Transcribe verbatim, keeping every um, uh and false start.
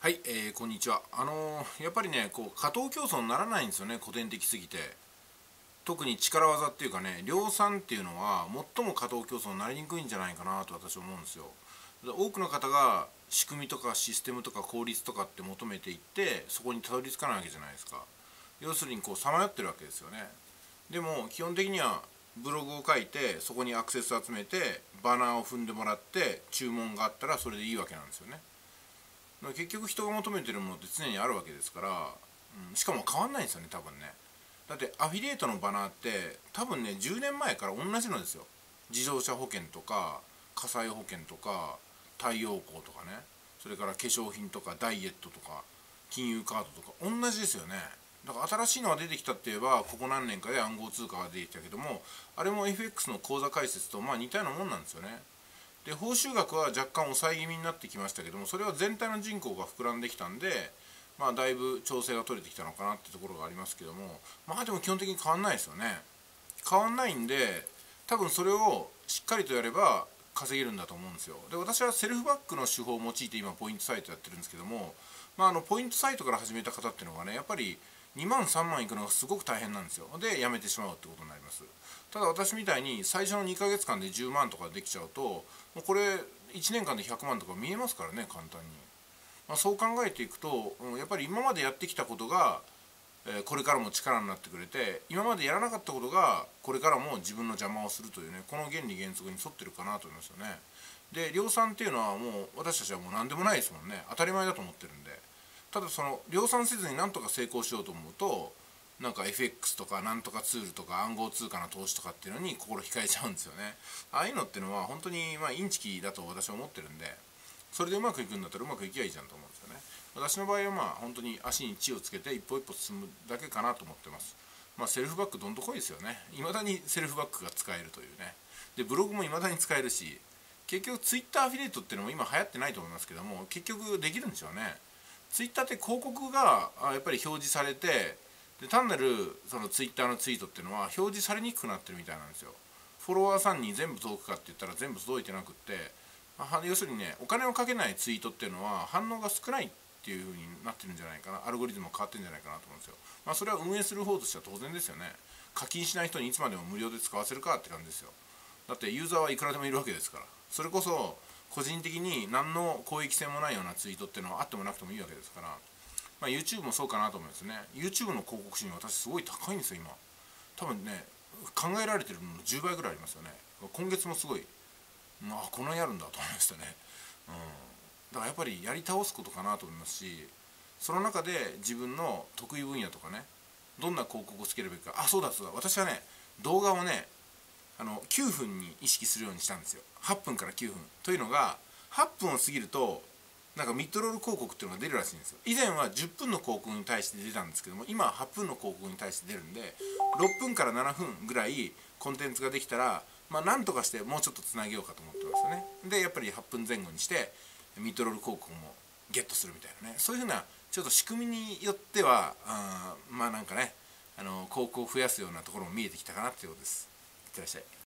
はい、えー、こんにちは。あのーやっぱりね、こう過当競争にならないんですよね、古典的すぎて。特に力技っていうかね、量産っていうのは最も過当競争になりにくいんじゃないかなと私は思うんですよ。で多くの方が仕組みとかシステムとか効率とかって求めていって、そこにたどり着かないわけじゃないですか。要するにこうさまよってるわけですよね。でも基本的にはブログを書いて、そこにアクセス集めてバナーを踏んでもらって注文があったらそれでいいわけなんですよね。結局人が求めてるものって常にあるわけですから、うん、しかも変わんないんですよね、多分ね。だってアフィリエイトのバナーって多分ねじゅうねんまえから同じのですよ。自動車保険とか火災保険とか太陽光とかね、それから化粧品とかダイエットとか金融カードとか同じですよね。だから新しいのが出てきたって言えばここ何年かで暗号通貨が出てきたけども、あれも エフエックス の口座開設とまあ似たようなもんなんですよね。で報酬額は若干抑え気味になってきましたけども、それは全体の人口が膨らんできたんで、まあだいぶ調整が取れてきたのかなってところがありますけども、まあでも基本的に変わんないですよね。変わんないんで、多分それをしっかりとやれば稼げるんだと思うんですよ。で私はセルフバックの手法を用いて今ポイントサイトやってるんですけども、まあ、あのポイントサイトから始めた方っていうのがね、やっぱりにまんさんまんいくのがすごく大変なんですよ。でやめてしまうってことになります。ただ私みたいに最初のにかげつかんでじゅうまんとかできちゃうと、もうこれいちねんかんでひゃくまんとか見えますからね、簡単に。まあ、そう考えていくと、うん、やっぱり今までやってきたことが、えーこれからも力になってくれて、今までやらなかったことがこれからも自分の邪魔をするというね、この原理原則に沿ってるかなと思いますよね。で量産っていうのはもう私たちはもう何でもないですもんね。当たり前だと思ってるんで。ただその量産せずになんとか成功しようと思うと、なんか エフエックス とかなんとかツールとか暗号通貨の投資とかっていうのに心控えちゃうんですよね。ああいうのっていうのは本当にまあインチキだと私は思ってるんで、それでうまくいくんだったらうまくいきゃいいじゃんと思うんですよね。私の場合はまあ本当に足に血をつけて一歩一歩進むだけかなと思ってます。まあセルフバックどんとこいですよね。いまだにセルフバックが使えるというね。でブログもいまだに使えるし、結局ツイッターアフィリエイトっていうのも今流行ってないと思いますけども、結局できるんですよね。ツイッターって広告がやっぱり表示されて、で単なるそのツイッターのツイートっていうのは表示されにくくなってるみたいなんですよ。フォロワーさんに全部届くかって言ったら全部届いてなくって、要するにね、お金をかけないツイートっていうのは反応が少ないっていう風になってるんじゃないかな。アルゴリズムも変わってるんじゃないかなと思うんですよ。まあそれは運営する方としては当然ですよね。課金しない人にいつまでも無料で使わせるかって感じですよ。だってユーザーはいくらでもいるわけですから。それこそ個人的に何の公益性もないようなツイートっていうのはあってもなくてもいいわけですから、まあ、YouTube もそうかなと思いますね。 YouTube の広告収入私すごい高いんですよ今。多分ね、考えられてるののじゅうばいぐらいありますよね。今月もすごい、まあこんなにあるんだと思いましたね。うん、だからやっぱりやり倒すことかなと思いますし、その中で自分の得意分野とかね、どんな広告をつけるべきか。あ、そうだそうだ、私はね、動画をね、あのきゅうふんに意識するようにしたんですよ。はっぷんからきゅうふんというのが、はっぷんを過ぎるとなんかミッドロール広告っていうのが出るらしいんですよ。以前はじゅっぷんの広告に対して出たんですけども、今ははっぷんの広告に対して出るんで、ろっぷんからななふんぐらいコンテンツができたら、まあなんとかしてもうちょっとつなげようかと思ってますよね。でやっぱりはっぷんぜん後にしてミッドロール広告もゲットするみたいなね、そういうふうなちょっと仕組みによっては、あまあなんかね、あの広告を増やすようなところも見えてきたかなっていうことです。いってらっしゃい。